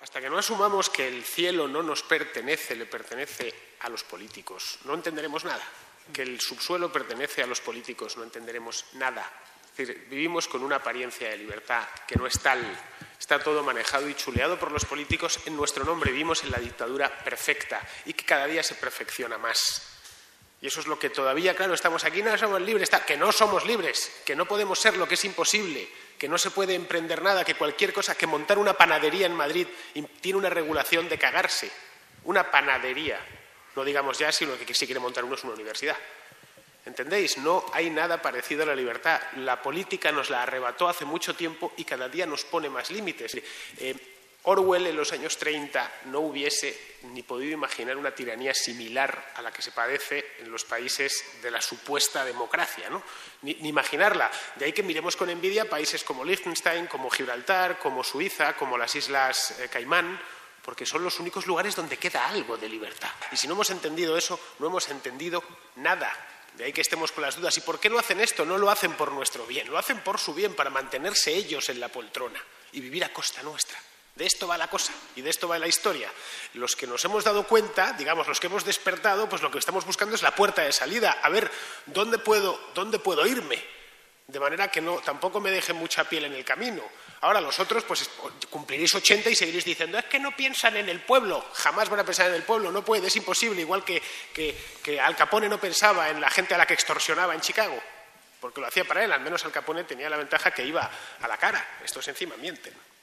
Hasta que no asumamos que el cielo no nos pertenece, le pertenece a los políticos, no entenderemos nada. Que el subsuelo pertenece a los políticos, no entenderemos nada. Es decir, vivimos con una apariencia de libertad que no es tal. Está todo manejado y chuleado por los políticos en nuestro nombre. Vivimos en la dictadura perfecta y que cada día se perfecciona más. Y eso es lo que todavía, claro, estamos aquí, no somos libres, que no somos libres, que no podemos ser, lo que es imposible, que no se puede emprender nada, que cualquier cosa, que montar una panadería en Madrid tiene una regulación de cagarse. Una panadería. No digamos ya, sino que si quiere montar uno es una universidad. ¿Entendéis? No hay nada parecido a la libertad. La política nos la arrebató hace mucho tiempo y cada día nos pone más límites. Orwell en los años 30 no hubiese ni podido imaginar una tiranía similar a la que se padece en los países de la supuesta democracia, ¿no? Ni imaginarla. De ahí que miremos con envidia países como Liechtenstein, como Gibraltar, como Suiza, como las Islas Caimán, porque son los únicos lugares donde queda algo de libertad. Y si no hemos entendido eso, no hemos entendido nada. De ahí que estemos con las dudas. ¿Y por qué no hacen esto? No lo hacen por nuestro bien, lo hacen por su bien, para mantenerse ellos en la poltrona y vivir a costa nuestra. De esto va la cosa y de esto va la historia. Los que nos hemos dado cuenta, digamos, los que hemos despertado, pues lo que estamos buscando es la puerta de salida. A ver, ¿dónde puedo irme? De manera que tampoco me deje mucha piel en el camino. Ahora los otros, pues cumpliréis 80 y seguiréis diciendo, es que no piensan en el pueblo. Jamás van a pensar en el pueblo, no puede, es imposible. Igual que Al Capone no pensaba en la gente a la que extorsionaba en Chicago, porque lo hacía para él. Al menos Al Capone tenía la ventaja que iba a la cara. Estos encima mienten.